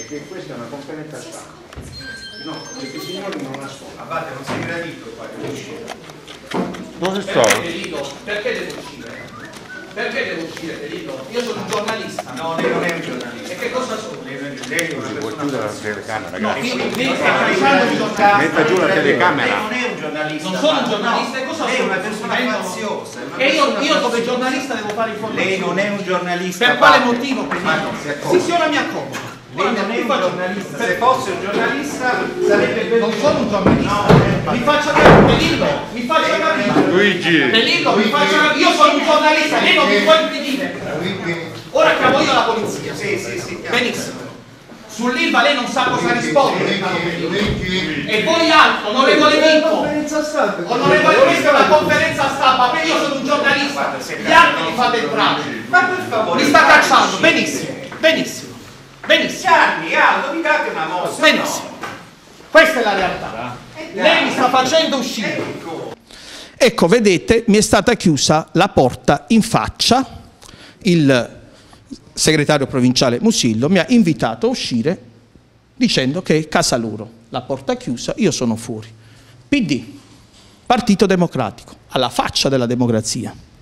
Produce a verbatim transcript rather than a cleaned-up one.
è che questa è una conferenza stampa. No, questi signori non ascoltano. Abate, non sei gradito qua, devo uscire. Dove sto? Perché Delitto? Perché devo uscire? Perché devo uscire, Delitto? Io sono un giornalista. No, lei non è un giornalista. E che cosa sono? Lei, lei è una Si può persona chiudere la falsa. telecamera, No, ragazzi. io mi sta facendo il giornalista. Metta giù la telecamera. Lei non è un giornalista. Non sono un Abate. giornalista, e cosa Lei è sono? una persona Divento- faziosa. è una E io, persona io come faziosa. giornalista devo fare informazioni. Lei non è un giornalista. Per quale Abate. motivo? Ma non si Sì, accorge. sì, ora mi accomodo. Lei non è un giornalista. Se fosse un giornalista sarebbe ben... Non sono un giornalista. No, Mi faccia capire, Delitto, mi faccia capire. Luigi! Delitto, mi faccia capire. Io sono un giornalista, lei non mi può impedire. Ora chiamo io la polizia. Sì, sì, sì. chiaro. Benissimo. Sull'Ilva lei non sa cosa rispondere. E voi altro, onorevole Vico. Onorevole, questa è una conferenza stampa, perché io sono un giornalista. Gli altri li fate entrare. Ma per favore... Mi sta cacciando, benissimo, benissimo, benissimo, Gianni, Aldo, mi date una mossa. benissimo. Questa è la realtà. Lei mi sta facendo uscire. Ecco, vedete, mi è stata chiusa la porta in faccia. Il segretario provinciale Musillo mi ha invitato a uscire dicendo che è casa loro, la porta chiusa, io sono fuori. P D, Partito Democratico, alla faccia della democrazia.